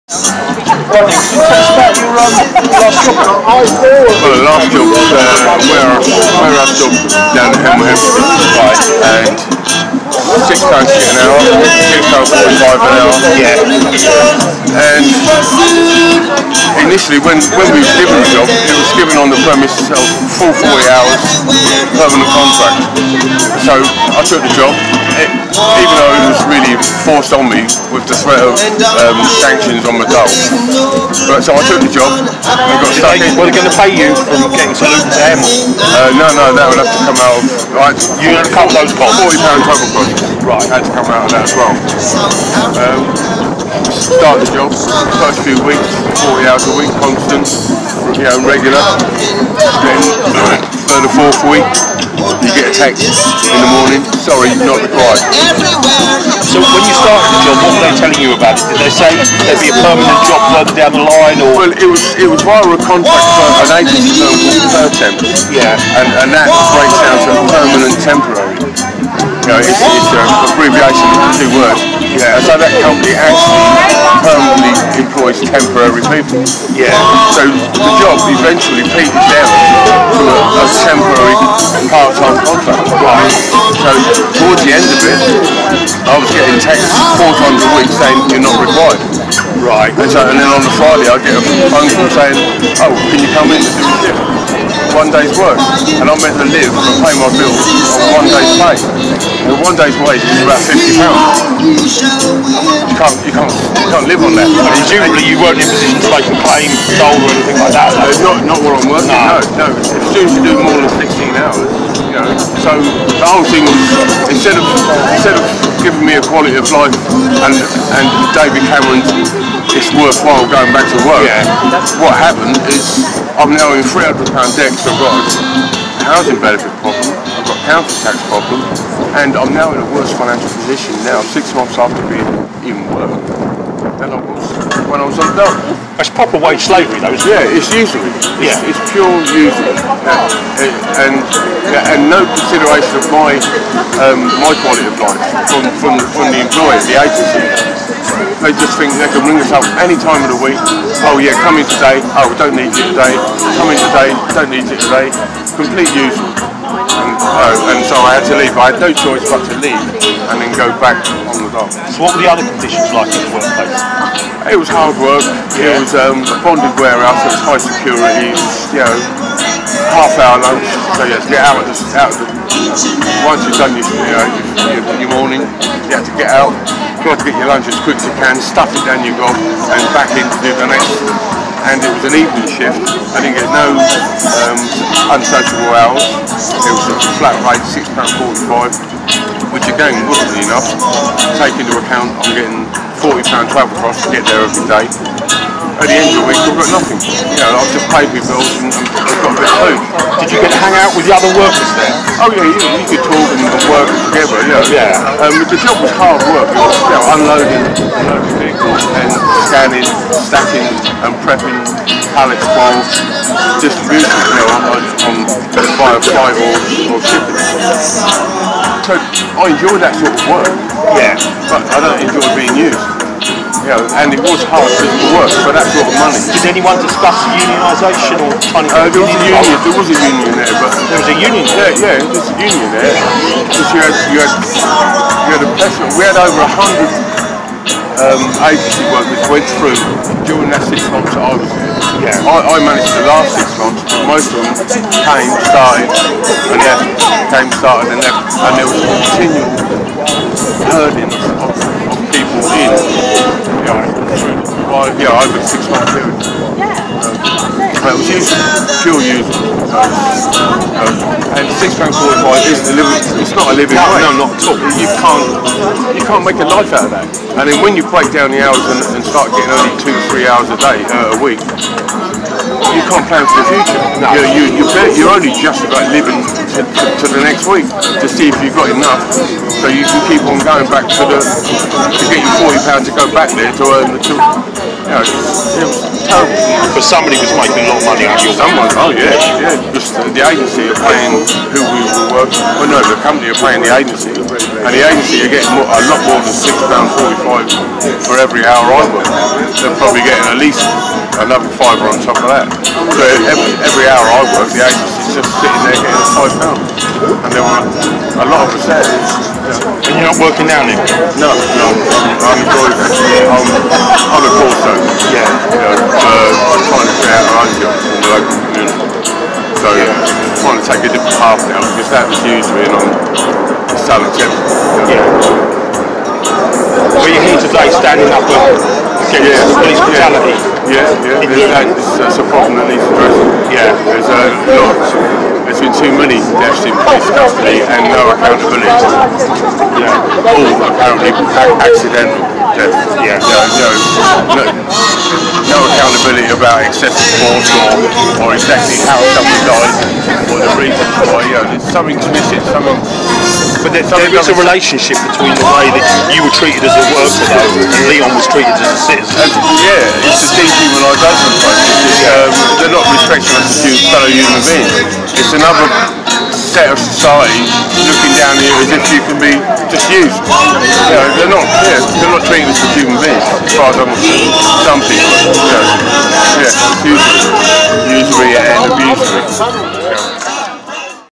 Well, the last job was warehouse job down at Hemel Hempstead, and £6 an hour, £6.45 an hour. Yeah. And initially, when we were given the job, it was given on the premise of full 40 hours, permanent contract. So I took the job, even though it was really forced on me with the threat of sanctions on my dole. But so I took the job and got stuck in. Were they going to pay you from getting to Luton to Hemel? No, that would have to come out of. You had to cover those costs. £40 total cost. Right. Had to come out of that as well. Start the job, first few weeks, 40 hours a week, constant, regular. Then third or fourth week, you get a text in the morning, sorry, not required. So when you started the job, what were they telling you about it? Did they say there'd be a permanent job further down the line, or? Well, it was via a contract for an agency firm called Pertemp. Yeah. And that breaks down to permanent temporary. It's an abbreviation of two words. Yeah. And so that company actually permanently employs temporary people. Yeah. So the job eventually peters down to a temporary part-time contract. Right. So towards the end of it, I was getting texts 4 times a week saying you're not required. Right. And then on the Friday I get a phone call saying, oh, can you come in and do a shift? 1 day's work, and I'm meant to live and pay my bills on 1 day's pay. And 1 day's wage is about £50. You can't live on that. And presumably you weren't in a position to make a claim, dole or anything like that. Not while I'm working. No. As soon as you do more than 16 hours, So the whole thing was instead of giving me a quality of life and David Cameron's it's worthwhile going back to work. Yeah. What happened is I'm now in £300 debt, so I've got a housing benefit problem, I've got a council tax problem, and I'm now in a worse financial position now, 6 months after being in work, than I was when I was on dole. That's proper wage slavery, though, isn't it? Yeah, it's usury. It's pure usury, and no consideration of my quality of life from the employer, the agency. They just think they can ring us up any time of the week. Oh yeah, come in today. Oh, we don't need you today. Come in today. Don't need you today. Complete usual. And so I had to leave. I had no choice but to leave and then go back on the dole. So what were the other conditions like in the workplace? It was hard work. Yeah. It was a bonded warehouse. It was high security. It was, half-hour lunch. So you had to get out of the once you've done your morning, you had to get out. Try to get your lunch as quick as you can, stuff it down your gob and back in to do the next. And it was an evening shift. I didn't get no unsociable hours. It was a flat rate, £6.45, which again wasn't enough. Take into account I'm getting £40 travel costs to get there every day. At the end of the week I've got nothing. I've just paid my bills and I've got a bit of food. Did you get to hang out with the other workers there? Oh yeah, you could talk and work together, Yeah. The job was hard work. It was unloading vehicles and scanning, stacking and prepping pallets for distribution, via flight or shipping. So I enjoy that sort of work. Yeah. But I don't enjoy being used. And it was hard physical work for that sort of money. Did anyone discuss unionisation or trying to get there was a union there, but there was a union there? Yeah, there was a union there. Because you had a pressure. We had over 100 agency workers went through during that 6 months that I was there. Yeah. I managed the last 6 months, but most of them came, started, and left. Came, started, and left. And there was a continual herding of people in. Over a 6 month period. It was pure use. And £6.45 isn't a living. It's not a living wage. No, not at all. You can't make a life out of that. And then when you break down the hours and start getting only 2 to 3 hours a day, a week, you can't plan for the future. No. You're only just about living to the next week to see if you've got enough, so you can keep on going back to get your £40 to go back there to earn the two. It was terrible. But somebody was making a lot of money out of your someone. Oh yeah. Just the agency are paying who we will work. Well, no, the company are paying the agency, And the agency are getting a lot more than £6.45 for every hour I work. They're probably getting at least another £5 on top of that. So every hour I work, the agency's just sitting there getting £5. And there were a lot of us there. And you're not working now, Nick? No, I'm employed actually. I'm a Porto. Yeah. You know, trying to create our own job in the local community. So trying to take a different path now, because that was usually on Southern Temple. Yeah. But you're here today standing up against police brutality. That's a problem that needs addressing. Yeah. There's been too many deaths in police custody and no accountability. Yeah. All apparently accidental deaths. Yeah. No accountability about excessive force or exactly how someone died or the reasons why. There's something missing. But there is a relationship between the way that you were treated as a worker though, and Leon was treated as a citizen. It's the dehumanisation process. They're not respecting us as fellow human beings. It's another set of society looking down here as if you can be just used. They're not treating us as human beings, as far as I'm concerned. Some people.